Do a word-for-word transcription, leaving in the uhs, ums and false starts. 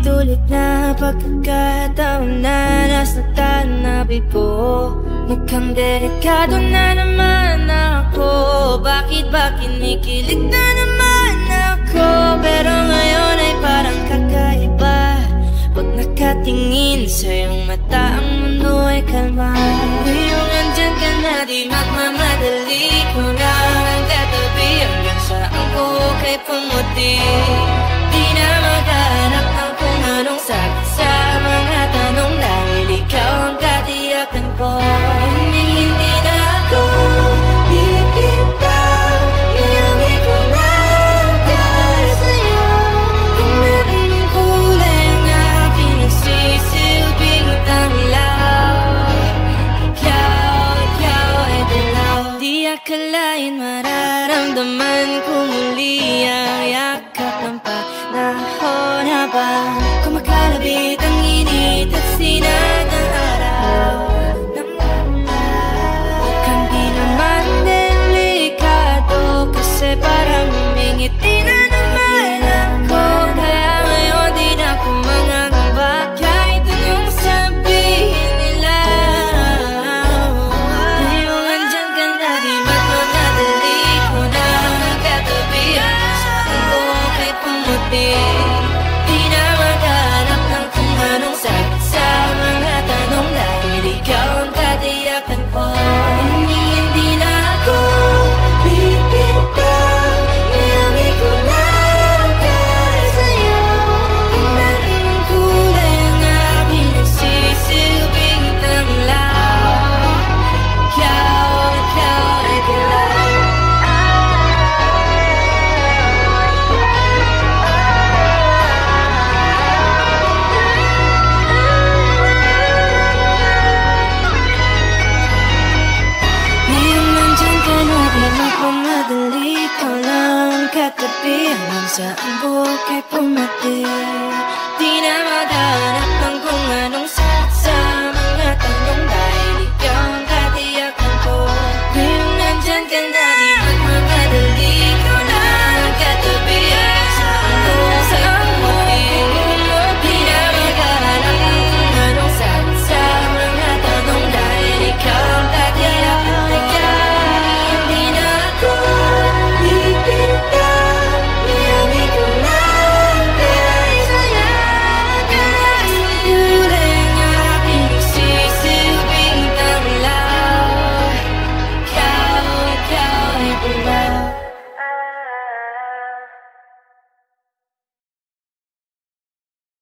Paulit-ulit na pagkakataon na nasaktan na bigo. Mukhang delikado na naman ako. Bakit ba kinikilig na naman ako? Pero ngayon ay parang kakaiba. Pag nakatingin sa iyong mata, ang mundo ay kalma. Ngayong andyan ka na, di magmamadali ko na ang katabi hanggang saan ko kay pumuti. Di na maghanap ng kung anong sagot sa mga tanong dahil ikaw ang katiyakan ko. Hindi, hindi na ako bibitaw. Iyawi ko na dahil sa'yo. Kung meron ng kulay ang aking nagsisilbing tanglaw. Ikaw, ikaw ay dilaw. Di akalain mararamdaman ko muli ang yakap ng panahon habang kumakalabit ang init at sinag ng araw. Mukhang di naman delikado kasi parang umingiti na naman ako. Kaya ngayon di na ako mangangamba kahit anong sabihin nila. Ngayong andyan ka na, di magmamadali ko na magkatabi hanggang saan ko kay pumuti. Di na maghanap ng kung anong sagot sa mga tanong dahil ikaw ang katiyakan ko. Hindi, hindi na ako bibitaw. Iyawi ko na dahil sa'yo. Kung meron ng kulay ang aking nagsisilbing tanglaw. Ikaw, ikaw ay dilaw. Ngayon nandyan ka na, di magmamadali ko lang katabi hanggang saan buhok ay pumati.